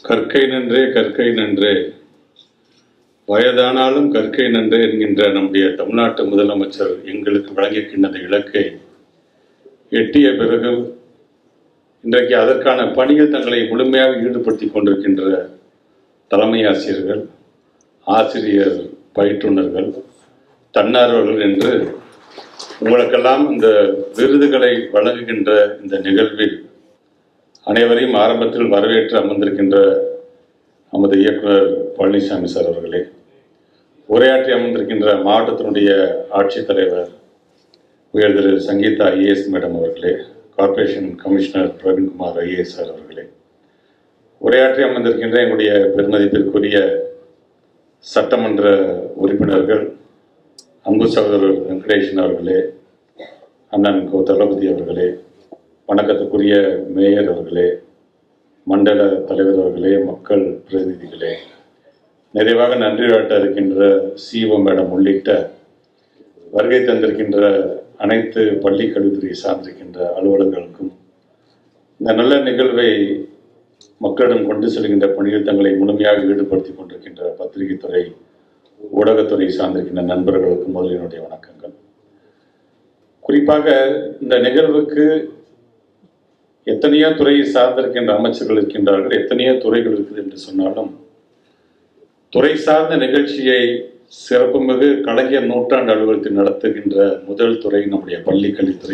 கற்கை நன்றே கற்கை நன்றே வயதானாலும் கற்கை நன்றே என்கின்ற நம்முடைய தமிழ்நாட்டு முதலமைச்சர் எங்களுக்கு வழங்கியிருக்கின்ற அந்த இலக்கை எட்டிய பிறகு இன்றைக்கு அதற்கான பணியில் தங்களை முழுமையாக ஈடுபடுத்திக் கொண்டிருக்கின்ற தலைமை ஆசிரியர்கள், ஆசிரியர் பயிற்றுனர்கள், தன்னார்வலர்கள் என்று உங்களுக்கெல்லாம் இந்த விருதுகளை வழங்குகின்ற இந்த நிகழ்வில் அனைவரையும் ஆரம்பத்தில் வரவேற்று அமர்ந்திருக்கின்ற நமது இயக்குனர் பழனிசாமி சார் அவர்களே, உரையாற்றி அமர்ந்திருக்கின்ற மாவட்டத்தினுடைய ஆட்சித்தலைவர் உயர் திரு சங்கீதா ஐஏஎஸ் மேடம் அவர்களே, corporation commissioner Praveenkumar IAS sir அவர்களே, உரையாற்றி அமர்ந்திருக்கின்ற எங்களுடைய பெருமதிப்பிற்குரிய சட்டமன்ற உறுப்பினர்கள், அன்பு சகோதரர் வெங்கடேசன் அவர்களே, அண்ணன் கோ தளபதி அவர்களே, வணக்கத்துக்குரிய மேயர் அவர்களே, மண்டல தலைவர் அவர்களே, மக்கள் பிரதிநிதிகளே, நிறைவாக நன்றி வாழ்த்த இருக்கின்ற சிஓ மேடம் உள்ளிட்ட வருகை தந்திருக்கின்ற அனைத்து பள்ளி கல்வித்துறையை சார்ந்திருக்கின்ற அலுவலர்களுக்கும் இந்த நல்ல நிகழ்வை மக்களிடம் கொண்டு செல்கின்ற பணியில் தங்களை முழுமையாக ஈடுபடுத்திக் கொண்டிருக்கின்ற பத்திரிகை துறை, ஊடகத்துறை சார்ந்திருக்கின்ற நண்பர்களுக்கும் முதல் என்னுடைய வணக்கங்கள். குறிப்பாக இந்த நிகழ்வுக்கு எத்தனையோ துறையை சார்ந்திருக்கின்ற அமைச்சர்கள் இருக்கின்றார்கள், எத்தனையோ துறைகள் இருக்குது என்று சொன்னாலும் துறை சார்ந்த நிகழ்ச்சியை சிறப்புமிகு கலைஞர் நூற்றாண்டு அலுவலகத்தில் நடத்துகின்ற முதல் துறை நம்முடைய பள்ளி கல்வித்துறை.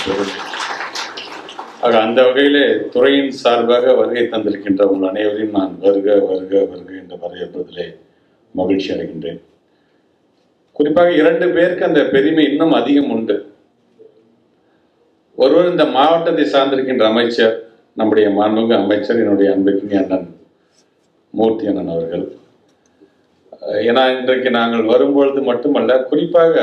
ஆக அந்த வகையிலே துறையின் சார்பாக வருகை தந்திருக்கின்ற உங்கள் அனைவரையும் நான் வருக வருக வருக என்று வரவேற்பதிலே மகிழ்ச்சி அடைகின்றேன். குறிப்பாக 2 பேருக்கு அந்த பெருமை இன்னும் அதிகம் உண்டு. ஒருவர் இந்த மாவட்டத்தை சார்ந்திருக்கின்ற அமைச்சர், நம்முடைய மாண்புமிகு அமைச்சர், என்னுடைய அன்புக்குரிய அண்ணன் மூர்த்தி அண்ணன் அவர்கள். ஏன்னா இன்றைக்கு நாங்கள் வரும்பொழுது மட்டுமல்ல, குறிப்பாக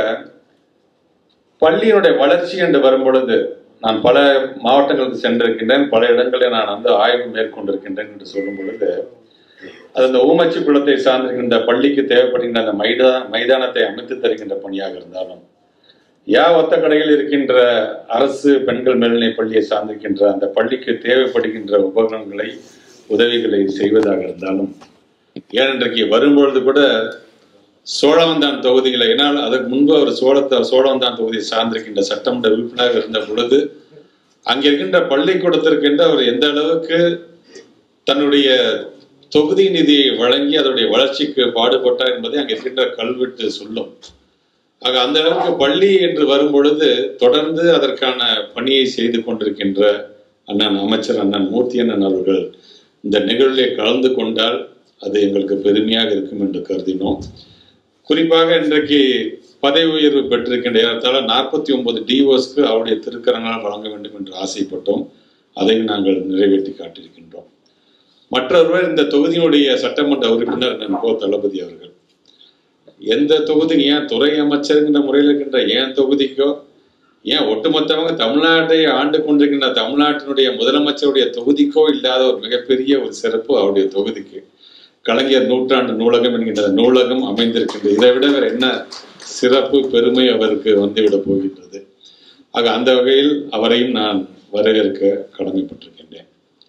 பள்ளியினுடைய வளர்ச்சி என்று வரும்பொழுது நான் பல மாவட்டங்களுக்கு சென்றிருக்கின்றேன், பல இடங்களில் நான் வந்து ஆய்வு மேற்கொண்டிருக்கின்றேன் என்று சொல்லும் பொழுது அது அந்த ஊமச்சி குளத்தை சார்ந்திருக்கின்ற பள்ளிக்கு தேவைப்படுகின்ற அந்த மைதானத்தை அமைத்து தருகின்ற பணியாக இருந்தாலும், ஒத்த கடையில் இருக்கின்ற அரசு பெண்கள் மேல்நிலை பள்ளியை சார்ந்திருக்கின்ற அந்த பள்ளிக்கு தேவைப்படுகின்ற உபகரணங்களை, உதவிகளை செய்வதாக இருந்தாலும், ஏன் இன்றைக்கு வரும்பொழுது கூட சோழவந்தான் தொகுதிகளை, ஏன்னால் அதற்கு முன்பு அவர் சோழவந்தான் தொகுதியை சார்ந்திருக்கின்ற சட்டமன்ற உறுப்பினராக இருந்த பொழுது அங்கே இருக்கின்ற பள்ளிக்கூடத்திற்கென்று அவர் எந்த அளவுக்கு தன்னுடைய தொகுதி நிதியை வழங்கி அதனுடைய வளர்ச்சிக்கு பாடுபட்டார் என்பதை அங்கே இருக்கின்ற கல்வெட்டு சொல்லும். ஆக அந்த அளவுக்கு பள்ளி என்று வரும் பொழுது தொடர்ந்து அதற்கான பணியை செய்து கொண்டிருக்கின்ற அண்ணன் அமைச்சர் அண்ணன் மூர்த்தி அண்ணன் அவர்கள் இந்த நிகழ்விலே கலந்து கொண்டால் அது எங்களுக்கு பெருமையாக இருக்கும் என்று கருதினோம். குறிப்பாக இன்றைக்கு பதவி உயர்வு பெற்றிருக்கின்ற ஏறத்தாழ 49 டிஓஸ்க்கு அவருடைய திருக்கரங்களால் வழங்க வேண்டும் என்று ஆசைப்பட்டோம். அதையும் நாங்கள் நிறைவேற்றி காட்டியிருக்கின்றோம். மற்றொருவர் இந்த தொகுதியினுடைய சட்டமன்ற உறுப்பினர் அண்ணன் கோ தளபதி அவர்கள். எந்த தொகுதி, ஏன் துறை அமைச்சருங்கிற முறையில் இருக்கின்ற ஏன் தொகுதிக்கோ, ஏன் ஒட்டுமொத்தமாக தமிழ்நாட்டை ஆண்டு கொண்டிருக்கின்ற தமிழ்நாட்டினுடைய முதலமைச்சருடைய தொகுதிக்கோ இல்லாத ஒரு மிகப்பெரிய ஒரு சிறப்பு அவருடைய தொகுதிக்கு கலைஞர் நூற்றாண்டு நூலகம் என்கின்ற நூலகம் அமைந்திருக்கின்றது. இதை விட வேற என்ன சிறப்பு பெருமை அவருக்கு வந்துவிட போகின்றது. ஆக அந்த வகையில் அவரையும் நான் வரவேற்க கடமைப்பட்டிருக்கின்றேன்.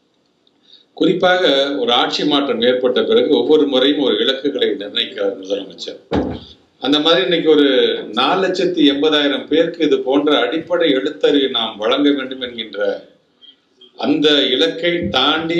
குறிப்பாக ஒரு ஆட்சி மாற்றம் ஏற்பட்ட பிறகு ஒவ்வொரு முறையும் ஒரு இலக்குகளை நிர்ணயிக்கிறார் முதலமைச்சர். அந்த மாதிரி இன்னைக்கு ஒரு 4,80,000 பேருக்கு இது போன்ற அடிப்படை எழுத்தறிவை நாம் வழங்க வேண்டும் என்கின்ற அந்த இலக்கை தாண்டி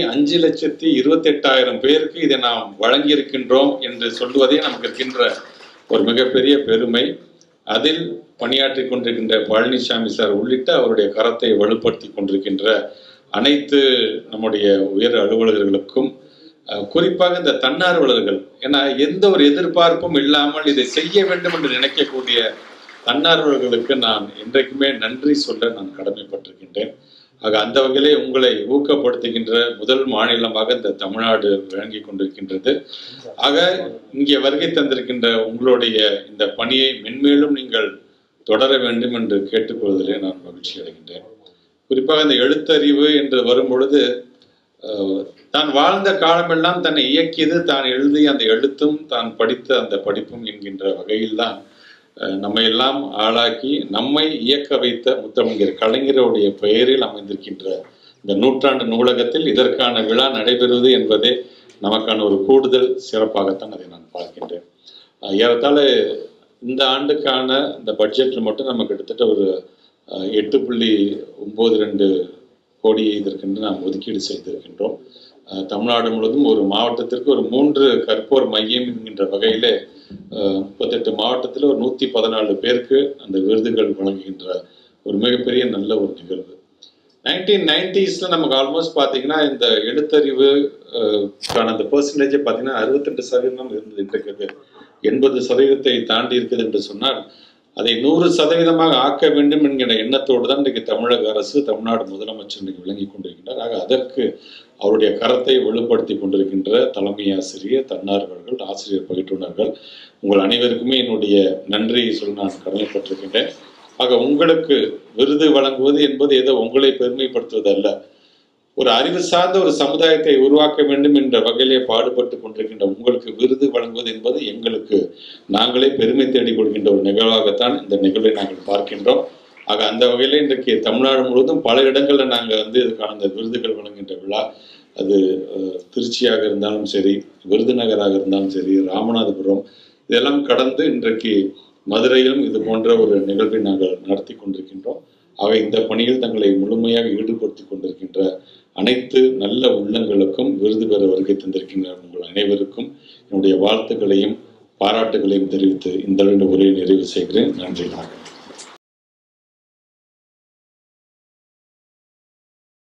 5,28,000 பேருக்கு இதை நாம் வழங்கியிருக்கின்றோம் என்று சொல்வதே நமக்கு இருக்கின்ற ஒரு மிகப்பெரிய பெருமை. அதில் பணியாற்றி கொண்டிருக்கின்ற பழனிசாமி சார் உள்ளிட்ட அவருடைய கரத்தை வலுப்படுத்தி கொண்டிருக்கின்ற அனைத்து நம்முடைய உயர் அலுவலர்களுக்கும், குறிப்பாக இந்த தன்னார்வலர்கள், ஏன்னா எந்த ஒரு எதிர்பார்ப்பும் இல்லாமல் இதை செய்ய வேண்டும் என்று நினைக்கக்கூடிய தன்னார்வலர்களுக்கு நான் என்றைக்குமே நன்றி சொல்ல நான் கடமைப்பட்டிருக்கின்றேன். ஆக அந்த வகையிலே உங்களை ஊக்கப்படுத்துகின்ற முதல் மாநிலமாக இந்த தமிழ்நாடு விளங்கி கொண்டிருக்கின்றது. ஆக இங்கே வருகை தந்திருக்கின்ற உங்களுடைய இந்த பணியை மென்மேலும் நீங்கள் தொடர வேண்டும் என்று கேட்டுக்கொள்வதிலே நான் மகிழ்ச்சி அடைகின்றேன். குறிப்பாக இந்த எழுத்தறிவு என்று வரும் பொழுது தான் வாழ்ந்த காலமெல்லாம் தன்னை இயக்கியது தான் எழுதிய அந்த எழுத்தும் தான் படித்த அந்த படிப்பும் என்கின்ற வகையில்தான் நம்மை எல்லாம் ஆளாக்கி நம்மை இயக்க வைத்த முத்தமிழர் கலைஞருடைய பெயரில் அமைந்திருக்கின்ற இந்த நூற்றாண்டு நூலகத்தில் இதற்கான விழா நடைபெறுவது என்பதே நமக்கான ஒரு கூடுதல் சிறப்பாகத்தான் அதை நான் பார்க்கின்றேன். ஏறத்தாழ இந்த ஆண்டுக்கான இந்த பட்ஜெட்டில் மட்டும் நம்ம கிட்டத்தட்ட ஒரு 8.92 கோடி இதற்கென்று நாம் ஒதுக்கீடு செய்திருக்கின்றோம். தமிழ்நாடு முழுவதும் ஒரு மாவட்டத்திற்கு ஒரு 3 கற்போர் மையம் என்கின்ற வகையிலே 38 மாவட்டத்தில் ஒரு 114 பேருக்கு அந்த விருதுகள் வழங்குகின்ற ஒரு மிகப்பெரிய நல்ல ஒரு நிகழ்வு. 1990s நமக்கு ஆல்மோஸ்ட் பார்த்தீங்கன்னா இந்த எழுத்தறிவு அந்த பெர்சன்டேஜ் பார்த்தீங்கன்னா 68% இருந்தது. இன்றைக்கு 80% தாண்டி இருக்குது என்று சொன்னால் அதை 100% ஆக்க வேண்டும் என்கிற எண்ணத்தோடு தான் இன்றைக்கு தமிழக அரசு, தமிழ்நாடு முதலமைச்சர் இன்றைக்கு விளங்கி கொண்டிருக்கின்றார். ஆக அதற்கு அவருடைய கரத்தை வலுப்படுத்தி கொண்டிருக்கின்ற தலைமை ஆசிரியர், தன்னார்வலர்கள், ஆசிரியர் பயிற்றுனர்கள் உங்கள் அனைவருக்குமே என்னுடைய நன்றியை சொல்லி நான் கடமைப்பட்டிருக்கின்றேன். ஆக உங்களுக்கு விருது வழங்குவது என்பது ஏதோ உங்களை பெருமைப்படுத்துவது அல்ல, ஒரு அறிவு சார்ந்த ஒரு சமுதாயத்தை உருவாக்க வேண்டும் என்ற வகையிலே பாடுபட்டு கொண்டிருக்கின்ற உங்களுக்கு விருது வழங்குவது என்பது எங்களுக்கு நாங்களே பெருமை தேடிக் கொள்கின்ற ஒரு நிகழ்வாகத்தான் இந்த நிகழ்வை நாங்கள் பார்க்கின்றோம். ஆக அந்த வகையில இன்றைக்கு தமிழ்நாடு முழுவதும் பல இடங்களில் நாங்கள் இதுக்கான இந்த விருதுகள் வழங்குகின்ற விழா, அது திருச்சியாக இருந்தாலும் சரி, விருதுநகராக இருந்தாலும் சரி, ராமநாதபுரம், இதெல்லாம் கடந்து இன்றைக்கு மதுரையிலும் இது போன்ற ஒரு நிகழ்வை நாங்கள் நடத்தி கொண்டிருக்கின்றோம். ஆக இந்த பணியில் தங்களை முழுமையாக ஈடுபடுத்தி கொண்டிருக்கின்ற அனைத்து நல்ல உள்ளங்களுக்கும் விருது பெற வருகை தந்திருக்கின்ற உங்கள் அனைவருக்கும் என்னுடைய வாழ்த்துக்களையும் பாராட்டுகளையும் தெரிவித்து இந்த உரையை நிறைவு செய்கிறேன். நன்றி.